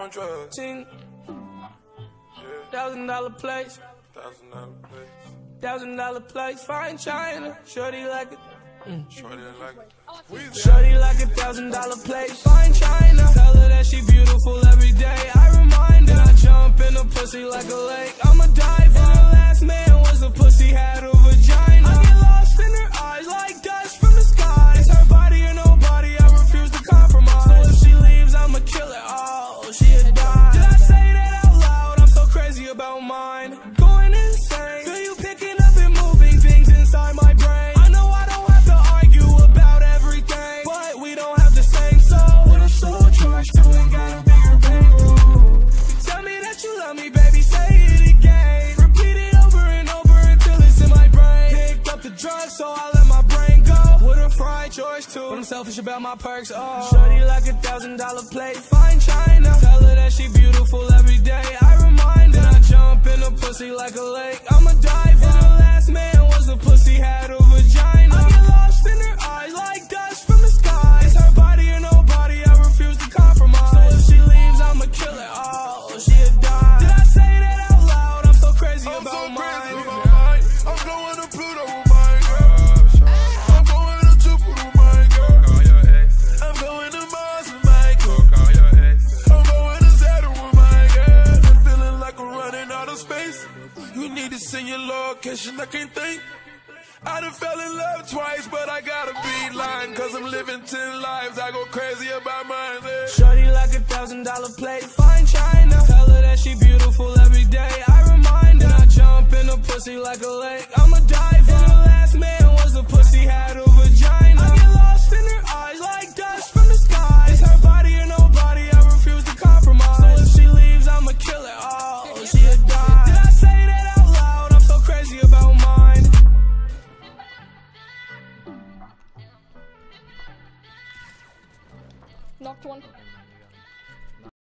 on drugs. $10,000 place. $1,000 place. Fine China. Shorty like it. Shorty like it. Shorty like $1,000 place. Fine China. Tell her that she beautiful every day. I remind her. I jump in a pussy like a lake. I'm a diver. And the last man was a pussy, had a vagina. I get lost in her eyes like dust from the sky. It's her body or nobody. I refuse to compromise. So if she leaves, I'ma kill her. Oh, she'll die. Did I say that out loud? I'm so crazy about mine. Going insane. Feel you picking up and moving things inside my brain. I know I don't have to argue about everything, but we don't have the same soul. What I'm so charged to and got a bigger payroll. You tell me that you love me, baby, say it again. Repeat it over and over until it's in my brain. Picked up the drugs, so I let my brain go. With a fried choice too, but I'm selfish about my perks. Oh, shorty like $1,000 plate, fine China. Tell her that she beautiful every day. I remind her. I jump in a pussy like a lake. I'm a diver. And the last man was a pussy, had a vagina. I get lost in her eyes like dust from the sky. It's her body or nobody. I refuse to compromise. So if she leaves, I'ma kill her. Oh, she'll die. Did I say that out loud? I'm so crazy about mine. I'm going to Pluto with my girl. I'm going to Jupiter with my girl. I'm going to Mars with my girl. I'm going to Saturn with my girl. I'm feeling like we're running out of space. You need to send your location, I can't think. I done fell in love twice, but I gotta be lying, cause I'm living 10 lives, I go crazy about mine. Shorty like $1,000 plate, fine China. Tell her that she beautiful every day. I remind her. I jump in a pussy like a lake. I'm a diver. And the last man was a pussy, had a vagina. I get lost in her eyes like dust from the sky. It's her body or nobody. I refuse to compromise. So if she leaves, I'ma kill her. Oh, she'll die. Did I say that out loud? I'm so crazy about mine. Knocked one.